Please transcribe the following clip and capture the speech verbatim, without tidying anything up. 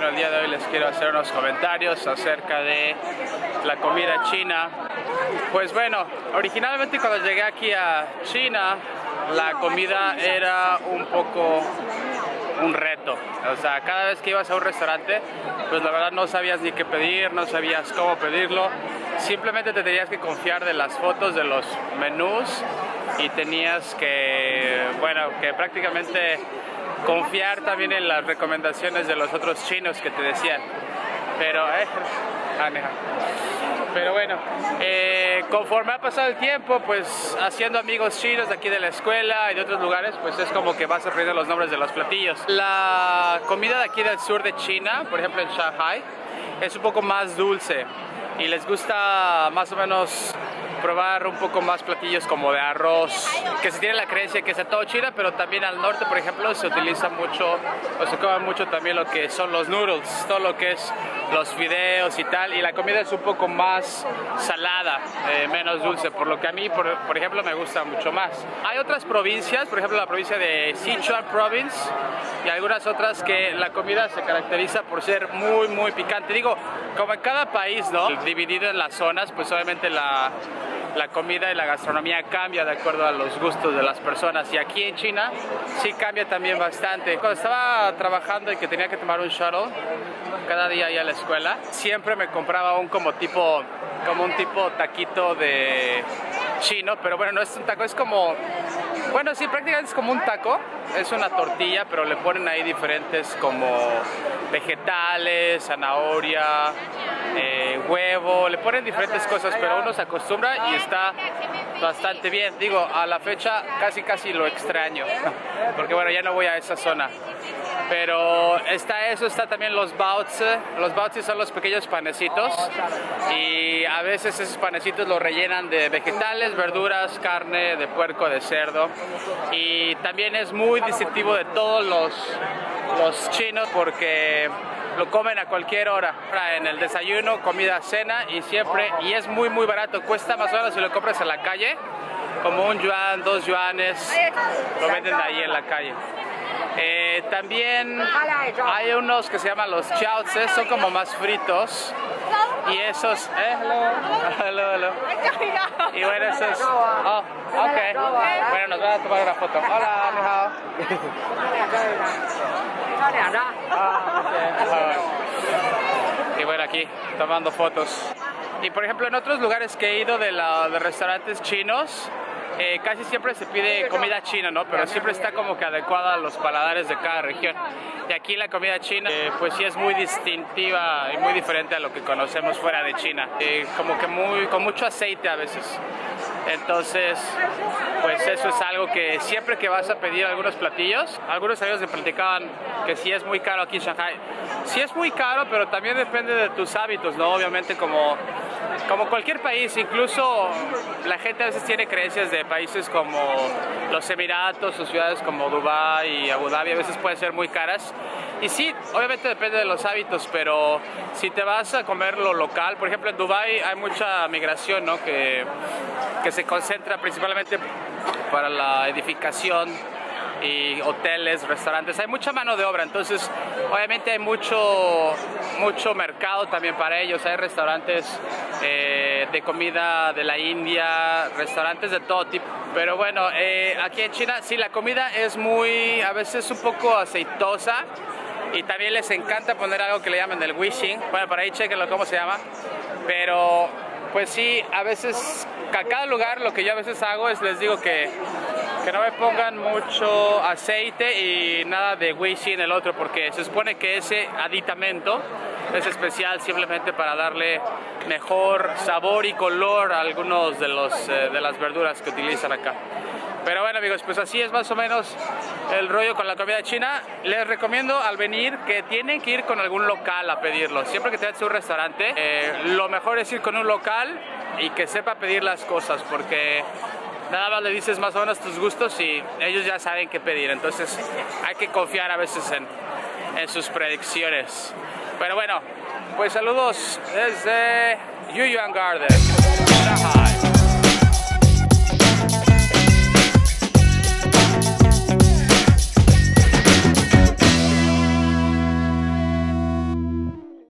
bueno, el día de hoy les quiero hacer unos comentarios acerca de la comida china. Pues bueno, originalmente cuando llegué aquí a China, la comida era un poco un reto. O sea, cada vez que ibas a un restaurante, pues la verdad no sabías ni qué pedir, no sabías cómo pedirlo. Simplemente te tenías que confiar de las fotos de los menús y tenías que, bueno, que prácticamente confiar también en las recomendaciones de los otros chinos que te decían. Pero, eh, pero bueno, eh, conforme ha pasado el tiempo, pues haciendo amigos chinos de aquí de la escuela y de otros lugares, pues es como que vas aprendiendo los nombres de los platillos. La comida de aquí del sur de China, por ejemplo en Shanghai, es un poco más dulce y les gusta más o menos probar un poco más platillos como de arroz, que se tiene la creencia que es de todo China, pero también al norte, por ejemplo, se utiliza mucho, o se come mucho también lo que son los noodles, todo lo que es los fideos y tal, y la comida es un poco más salada, eh, menos dulce, por lo que a mí, por, por ejemplo, me gusta mucho más. Hay otras provincias, por ejemplo la provincia de Sichuan Province y algunas otras que la comida se caracteriza por ser muy, muy picante. Digo, como en cada país, ¿no? Dividido en las zonas, pues obviamente la... la comida y la gastronomía cambia de acuerdo a los gustos de las personas, y aquí en China sí cambia también bastante. Cuando estaba trabajando y que tenía que tomar un shuttle cada día ahí a la escuela, siempre me compraba un como tipo como un tipo taquito de chino, pero bueno, no es un taco, es como, bueno, sí, prácticamente es como un taco, es una tortilla, pero le ponen ahí diferentes como vegetales, zanahoria, eh, huevo, le ponen diferentes cosas, pero uno se acostumbra y está bastante bien. Digo, a la fecha casi casi lo extraño, porque bueno, ya no voy a esa zona. Pero está eso, está también los baozi. Los baozi son los pequeños panecitos y a veces esos panecitos los rellenan de vegetales, verduras, carne de puerco, de cerdo, y también es muy distintivo de todos los, los chinos porque lo comen a cualquier hora, en el desayuno, comida, cena, y siempre, y es muy muy barato, cuesta más o menos si lo compras en la calle, como un yuan, dos yuanes, lo venden ahí en la calle. Eh, también hay unos que se llaman los chaozi, son como más fritos, y esos, eh, hello, hello, hello. Y bueno, esos, oh, ok, bueno, nos van a tomar una foto. Hola, ni hao. Ah, okay. Y bueno, aquí tomando fotos. Y por ejemplo, en otros lugares que he ido de, la, de restaurantes chinos, Eh, casi siempre se pide comida china, ¿no? Pero siempre está como que adecuada a los paladares de cada región. Y aquí la comida china, eh, pues sí es muy distintiva y muy diferente a lo que conocemos fuera de China. Eh, como que muy, con mucho aceite a veces. Entonces, pues eso es algo que siempre que vas a pedir algunos platillos, algunos amigos me platicaban que sí es muy caro aquí en Shanghai. Sí es muy caro, pero también depende de tus hábitos, ¿no? Obviamente como... Como cualquier país, incluso la gente a veces tiene creencias de países como los Emiratos o ciudades como Dubái y Abu Dhabi, a veces pueden ser muy caras. Y sí, obviamente depende de los hábitos, pero si te vas a comer lo local, por ejemplo en Dubái hay mucha migración, ¿no? que, que se concentra principalmente para la edificación y hoteles, restaurantes, hay mucha mano de obra, entonces obviamente hay mucho, mucho mercado también para ellos. Hay restaurantes eh, de comida de la India, restaurantes de todo tipo, pero bueno, eh, aquí en China sí la comida es muy, a veces un poco aceitosa, y también les encanta poner algo que le llaman el wishing, bueno, por ahí chequenlo cómo se llama, pero pues sí, a veces, a cada lugar lo que yo a veces hago es les digo que que no me pongan mucho aceite y nada de wishing en el otro, porque se supone que ese aditamento es especial simplemente para darle mejor sabor y color a algunos de, los, eh, de las verduras que utilizan acá. Pero bueno amigos, pues así es más o menos el rollo con la comida china. Les recomiendo al venir que tienen que ir con algún local a pedirlo. Siempre que te vayas a un restaurante, eh, lo mejor es ir con un local y que sepa pedir las cosas, porque nada más le dices más o menos tus gustos y ellos ya saben qué pedir. Entonces hay que confiar a veces en, en sus predicciones. Pero bueno, pues saludos desde Yuyuan Garden, Shanghai.